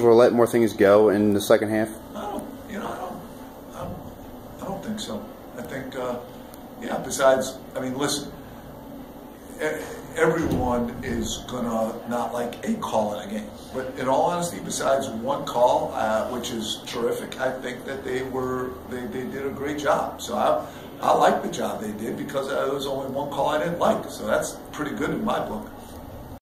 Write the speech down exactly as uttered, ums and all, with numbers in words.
were let more things go in the second half? I don't, you know, I don't, I don't, I don't think so. I think, uh, yeah. Besides, I mean, listen. Everyone is gonna not like a call in a game, but in all honesty, besides one call, uh, which is terrific, I think that they were they, they did a great job. So I I like the job they did because uh, there was only one call I didn't like. So that's pretty good in my book.